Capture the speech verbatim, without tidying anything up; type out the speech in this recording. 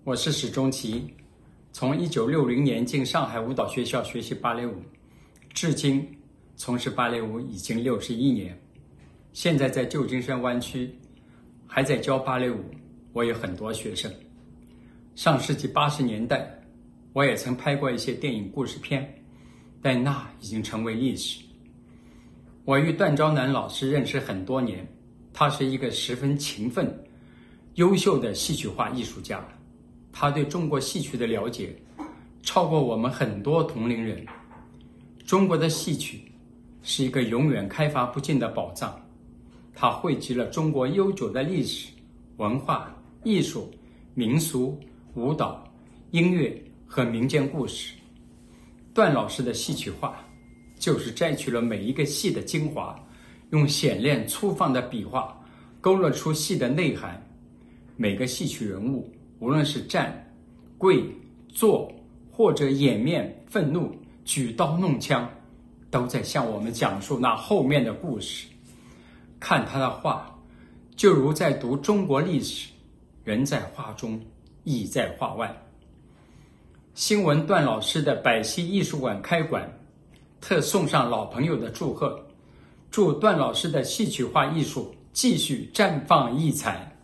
我是史钟奇，从一九六零年进上海舞蹈学校学习芭蕾舞，至今从事芭蕾舞已经六十一年。现在在旧金山湾区还在教芭蕾舞，我有很多学生。上世纪八十年代，我也曾拍过一些电影故事片，但那已经成为历史。我与段昭南老师认识很多年，他是一个十分勤奋、优秀的戏曲化艺术家。他对中国戏曲的了解超过我们很多同龄人。中国的戏曲是一个永远开发不尽的宝藏，它汇集了中国悠久的历史、文化、艺术、民俗、舞蹈、音乐和民间故事。段老师的戏曲化就是摘取了每一个戏的精华，用显练粗放的笔画勾勒出戏的内涵。每个戏曲人物无论是站、跪、坐，或者掩面愤怒、举刀弄枪，都在向我们讲述那后面的故事。看他的画，就如在读中国历史，人在画中，意在画外。新闻段老师的百戏艺术馆开馆，特送上老朋友的祝贺，祝段老师的戏曲化艺术继续绽放异彩。